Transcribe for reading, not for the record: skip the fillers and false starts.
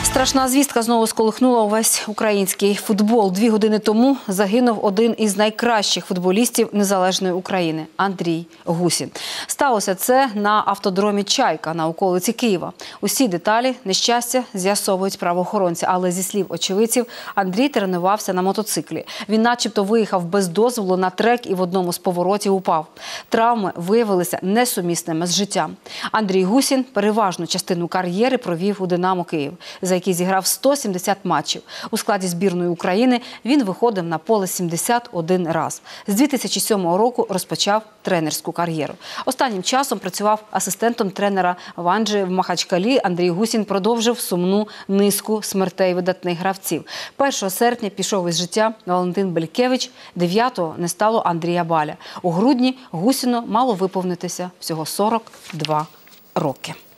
Страшна звістка знову сколихнула увесь український футбол. 2 години тому загинув один із найкращих футболістів незалежної України – Андрій Гусін. Сталося це на автодромі «Чайка» на околиці Києва. Усі деталі нещастя з'ясовують правоохоронці, але зі слів очевидців, Андрій тренувався на мотоциклі. Він начебто виїхав без дозволу на трек і в одному з поворотів упав. Травми виявилися несумісними з життям. Андрій Гусін переважну частину кар'єри провів у «Динамо Київ», за який зіграв 170 матчів. У складі збірної України він виходив на поле 71 раз. З 2007 року розпочав тренерську кар'єру. Останнім часом працював асистентом тренера Ванджи в Махачкалі. Андрій Гусін продовжив сумну низку смертей видатних гравців. 1 серпня пішов із життя Валентин Белькевич, 9-го не стало Андрія Баля. У грудні Гусіну мало виповнитися всього 42 роки.